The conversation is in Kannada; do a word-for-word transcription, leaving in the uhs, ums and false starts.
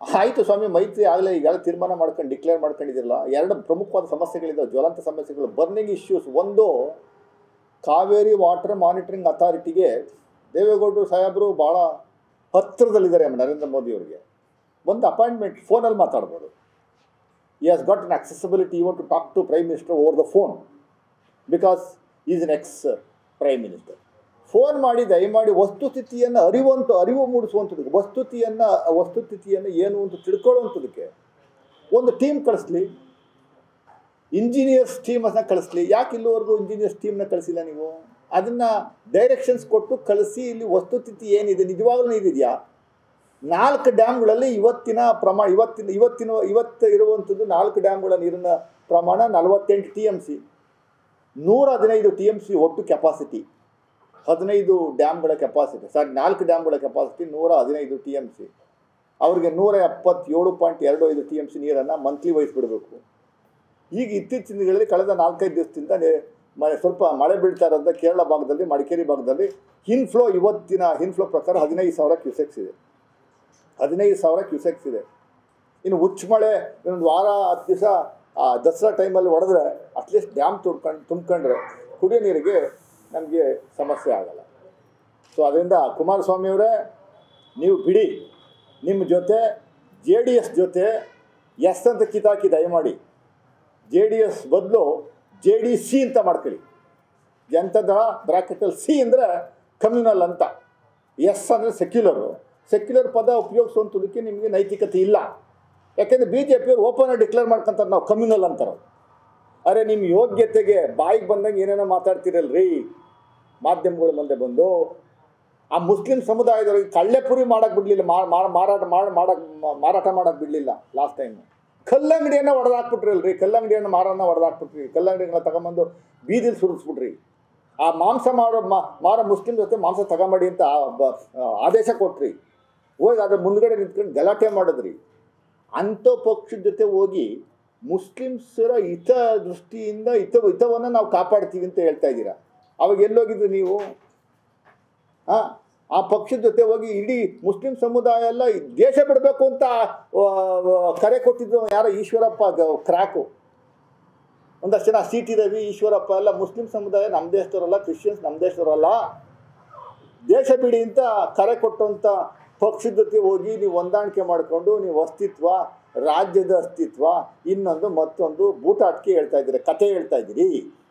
ಆಯಿತು ಸ್ವಾಮಿ, ಮೈತ್ರಿ ಆಗಲೇ ಈಗಾಗಲೇ ತೀರ್ಮಾನ ಮಾಡ್ಕೊಂಡು ಡಿಕ್ಲೇರ್ ಮಾಡ್ಕೊಂಡಿದ್ದಿರಲ್ಲ. ಎರಡು ಪ್ರಮುಖವಾದ ಸಮಸ್ಯೆಗಳಿದ್ದಾವೆ, ಜ್ವಲಂತ ಸಮಸ್ಯೆಗಳು, ಬರ್ನಿಂಗ್ ಇಶ್ಯೂಸ್. ಒಂದು, ಕಾವೇರಿ ವಾಟರ್ ಮಾನಿಟರಿಂಗ್ ಅಥಾರಿಟಿಗೆ ದೇವೇಗೌಡರು ಸಾಹೇಬರು ಭಾಳ ಹತ್ತಿರದಲ್ಲಿದ್ದಾರೆ ನರೇಂದ್ರ ಮೋದಿಯವರಿಗೆ. ಒಂದು ಅಪಾಯಿಂಟ್ಮೆಂಟ್ ಫೋನಲ್ಲಿ ಮಾತಾಡ್ಬೋದು. he has got an accessibility even to talk to Prime Minister over the phone because he is an ex Prime Minister. Phone ಮಾಡಿ ದಯಮಾಡಿ ವಸ್ತುಸ್ಥಿತಿಯನ್ನು ಅರಿವಂತ ಅರಿವು ಮೂಡಿಸುವಂಥದ್ದಕ್ಕೆ, ವಸ್ತುತಿಯನ್ನು ವಸ್ತುಸ್ಥಿತಿಯನ್ನು ಏನು ಅಂತ ತಿಳ್ಕೊಳ್ಳುವಂಥದ್ದಕ್ಕೆ ಒಂದು ಟೀಮ್ ಕಳಿಸ್ಲಿ, ಇಂಜಿನಿಯರ್ಸ್ ಟೀಮನ್ನು ಕಳಿಸ್ಲಿ. ಯಾಕೆ ಇಲ್ಲಿವರೆಗೂ ಇಂಜಿನಿಯರ್ಸ್ ಟೀಮ್ನ ಕಳಿಸಿಲ್ಲ ನೀವು? ಅದನ್ನು ಡೈರೆಕ್ಷನ್ಸ್ ಕೊಟ್ಟು ಕಳಿಸಿ. ಇಲ್ಲಿ ವಸ್ತುಸ್ಥಿತಿ ಏನಿದೆ ನಿಜವಾಗ್ಲೂ ಇದೆಯಾ? ನಾಲ್ಕು ಡ್ಯಾಮ್ಗಳಲ್ಲಿ ಇವತ್ತಿನ ಪ್ರಮಾಣ ಇವತ್ತಿನ ಇವತ್ತಿನ ಇವತ್ತು ಇರುವಂಥದ್ದು ನಾಲ್ಕು ಡ್ಯಾಮ್ಗಳ ನೀರಿನ ಪ್ರಮಾಣ ನಲವತ್ತೆಂಟು ಟಿ ಎಮ್ ಸಿ, ನೂರ ಹದಿನೈದು ಟಿ ಎಮ್ ಸಿ ಒಟ್ಟು ಕೆಪಾಸಿಟಿ. ಹದಿನೈದು ಡ್ಯಾಮ್ಗಳ ಕೆಪಾಸಿಟಿ ಸಾರಿ ನಾಲ್ಕು ಡ್ಯಾಮ್ಗಳ ಕೆಪಾಸಿಟಿ ನೂರ ಹದಿನೈದು ಟಿ ಎಮ್ ಸಿ. ಅವ್ರಿಗೆ ನೂರ ಎಪ್ಪತ್ತೇಳು ಪಾಯಿಂಟ್ ಎರಡು ಐದು ಟಿ ಎಮ್ ಸಿ ನೀರನ್ನು ಮಂತ್ಲಿ ವಹಿಸ್ಬಿಡಬೇಕು. ಈಗ ಇತ್ತೀಚಿನ ದಿನಗಳಲ್ಲಿ ಕಳೆದ ನಾಲ್ಕೈದು ದಿವಸದಿಂದ ಮ ಸ್ವಲ್ಪ ಮಳೆ ಬೀಳ್ತಾ ಇರೋದ್ರಿಂದ ಕೇರಳ ಭಾಗದಲ್ಲಿ, ಮಡಿಕೇರಿ ಭಾಗದಲ್ಲಿ ಇನ್ಫ್ಲೋ ಇವತ್ತಿನ ಇನ್ಫ್ಲೋ ಪ್ರಕಾರ ಹದಿನೈದು ಸಾವಿರ ಕ್ಯೂಸೆಕ್ಸ್ ಇದೆ. ಹದಿನೈದು ಸಾವಿರ ಕ್ಯೂಸೆಕ್ಸ್ ಇದೆ. ಇನ್ನು ಹುಚ್ಚು ಮಳೆ ಇನ್ನೊಂದು ವಾರ ಹತ್ತು ದಿವಸ ದಸರಾ ಟೈಮಲ್ಲಿ ಹೊಡೆದ್ರೆ ಅಟ್ಲೀಸ್ಟ್ ಡ್ಯಾಮ್ ತುಂಬ್ಕೊಂಡು ತುಂಬ್ಕೊಂಡ್ರೆ ಕುಡಿಯೋ ನೀರಿಗೆ ನಮಗೆ ಸಮಸ್ಯೆ ಆಗಲ್ಲ. ಸೊ ಅದರಿಂದ ಕುಮಾರಸ್ವಾಮಿಯವರೇ, ನೀವು ಬಿಡಿ. ನಿಮ್ಮ ಜೊತೆ ಜೆ ಡಿ ಎಸ್ ಜೊತೆ ಎಸ್ ಅಂತ ಕಿತಾಕಿ ದಯಮಾಡಿ ಜೆ ಡಿ ಎಸ್ ಬದಲು ಜೆ ಡಿ ಸಿ ಅಂತ ಮಾಡ್ಕೊಳ್ಳಿ. ಎಂಥದ ಬ್ರ್ಯಾಕೆಟಲ್ಲಿ ಸಿ ಅಂದರೆ ಕಮ್ಯುನಲ್ ಅಂತ, ಎಸ್ ಅಂದರೆ ಸೆಕ್ಯುಲರು. ಸೆಕ್ಯುಲರ್ ಪದ ಉಪಯೋಗಿಸುವಂಥದಕ್ಕೆ ನಿಮಗೆ ನೈತಿಕತೆ ಇಲ್ಲ. ಯಾಕೆಂದರೆ ಬಿ ಜೆ ಪಿಯವರು ಓಪನ್ ಆಗಿ ಡಿಕ್ಲೇರ್ ಮಾಡ್ಕೊಂತಾರೆ ನಾವು ಕಮ್ಯುನಲ್ ಅಂತಾರೆ. ಅರೆ ನಿಮ್ಮ ಯೋಗ್ಯತೆಗೆ ಬಾಯಿಗೆ ಬಂದಂಗೆ ಏನೇನೋ ಮಾತಾಡ್ತಿರಲ್ರಿ ಮಾಧ್ಯಮಗಳ ಮುಂದೆ ಬಂದು. ಆ ಮುಸ್ಲಿಂ ಸಮುದಾಯದವರಿಗೆ ಕಳ್ಳೆಪುರಿ ಮಾಡೋಕ್ಕೆ ಬಿಡಲಿಲ್ಲ, ಮಾರಾಟ ಮಾಡಿ ಮಾಡೋಕ್ಕೆ ಮಾರಾಟ ಮಾಡೋಕ್ಕೆ ಬಿಡಲಿಲ್ಲ. ಲಾಸ್ಟ್ ಟೈಮು ಕಲ್ಲಂಗಡಿಯನ್ನು ಹೊಡೆದಾಕ್ಬಿಟ್ರಲ್ರಿ, ಕಲ್ಲಂಗಡಿಯನ್ನು ಮಾರನ್ನು ಹೊಡೆದಾಕ್ಬಿಟ್ರಿ, ಕಲ್ಲಂಗಡಿಗಳನ್ನ ತಗೊಂಬಂದು ಬೀದಿಲಿ ಸುರಿಸ್ಬಿಟ್ರಿ. ಆ ಮಾಂಸ ಮಾರೋ ಮಾರೋ ಮುಸ್ಲಿಂ ಜೊತೆ ಮಾಂಸ ತಗೊಂಬೇಡಿ ಅಂತ ಆದೇಶ ಕೊಟ್ರಿ. ಹೋಗಿ ಅದ್ರ ಮುಂದ್ಗಡೆ ನಿಂತ್ಕೊಂಡು ಗಲಾಟೆ ಮಾಡಿದ್ರಿ. ಅಂಥ ಪಕ್ಷದ ಜೊತೆ ಹೋಗಿ ಮುಸ್ಲಿಮ್ಸರ ಹಿತ ದೃಷ್ಟಿಯಿಂದ ಹಿತ ಹಿತವನ್ನು ನಾವು ಕಾಪಾಡ್ತೀವಿ ಅಂತ ಹೇಳ್ತಾ ಇದ್ದೀರಾ. ಅವಾಗ ಎಲ್ಲೋಗಿದ್ದು ನೀವು? ಹಾಂ, ಆ ಪಕ್ಷದ ಜೊತೆ ಹೋಗಿ ಇಡೀ ಮುಸ್ಲಿಂ ಸಮುದಾಯ ಎಲ್ಲ ದೇಶ ಬಿಡಬೇಕು ಅಂತ ಕರೆ ಕೊಟ್ಟಿದ್ರು ಯಾರೋ ಈಶ್ವರಪ್ಪ ಕ್ರ್ಯಾಕು. ಒಂದಷ್ಟು ಜನ ಸಿ ಟಿ ರವಿ, ಈಶ್ವರಪ್ಪ ಎಲ್ಲ ಮುಸ್ಲಿಂ ಸಮುದಾಯ ನಮ್ಮ ದೇಶದವರಲ್ಲ, ಕ್ರಿಶ್ಚಿಯನ್ಸ್ ನಮ್ಮ ದೇಶದವರಲ್ಲ, ದೇಶ ಬಿಡಿ ಅಂತ ಕರೆ ಕೊಟ್ಟಂಥ ಪಕ್ಷದ ಜೊತೆ ಹೋಗಿ ನೀವು ಹೊಂದಾಣಿಕೆ ಮಾಡಿಕೊಂಡು ನೀವು ಅಸ್ತಿತ್ವ, ರಾಜ್ಯದ ಅಸ್ತಿತ್ವ, ಇನ್ನೊಂದು ಮತ್ತೊಂದು ಬೂಟಾಟಿಕೆ ಹೇಳ್ತಾ ಇದ್ದೀರಿ, ಕತೆ ಹೇಳ್ತಾ ಇದ್ದೀರಿ.